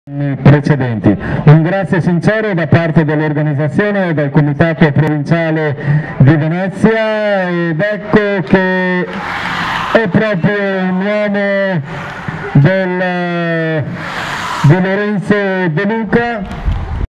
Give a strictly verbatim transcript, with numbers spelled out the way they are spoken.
precedenti. Un grazie sincero da parte dell'organizzazione e del Comitato Provinciale di Venezia, ed ecco che è proprio un uomo del, di Lorenzo De Luca